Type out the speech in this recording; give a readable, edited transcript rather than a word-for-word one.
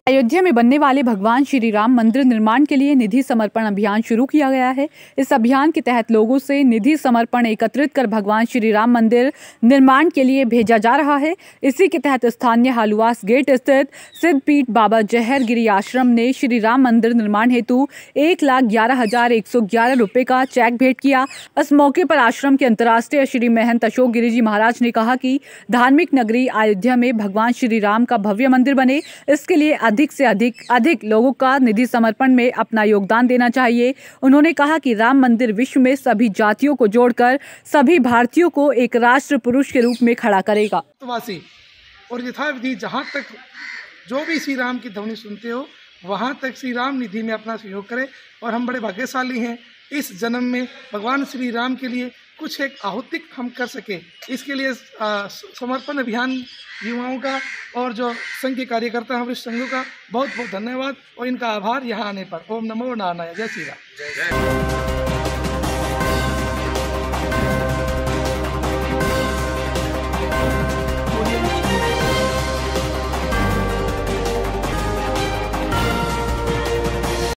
अयोध्या में बनने वाले भगवान श्री राम मंदिर निर्माण के लिए निधि समर्पण अभियान शुरू किया गया है। इस अभियान के तहत लोगों से निधि समर्पण एकत्रित कर भगवान श्री राम मंदिर निर्माण के लिए भेजा जा रहा है। इसी के तहत स्थानीय हालुआस गेट स्थित सिद्धपीठ बाबा जहर गिरी आश्रम ने श्री राम मंदिर निर्माण हेतु 1,11,111 रुपए का चेक भेंट किया। इस मौके पर आश्रम के अंतर्राष्ट्रीय श्री महंत अशोक गिरी जी महाराज ने कहा कि धार्मिक नगरी अयोध्या में भगवान श्री राम का भव्य मंदिर बने, इसके लिए अधिक से अधिक लोगों का निधि समर्पण में अपना योगदान देना चाहिए। उन्होंने कहा कि राम मंदिर विश्व में सभी जातियों को जोड़कर सभी भारतीयों को एक राष्ट्र पुरुष के रूप में खड़ा करेगा। और यथाविधि जहाँ तक जो भी श्री राम की ध्वनि सुनते हो वहाँ तक श्री राम निधि में अपना सहयोग करें। और हम बड़े भाग्यशाली हैं इस जन्म में भगवान श्री राम के लिए कुछ एक आहुति हम कर सके। इसके लिए समर्पण अभियान युवाओं का और जो संघ के कार्यकर्ता हैं वरिष्ठ संघों का बहुत बहुत धन्यवाद और इनका आभार यहाँ आने पर। ओम नमो नारायण। जय श्री राम।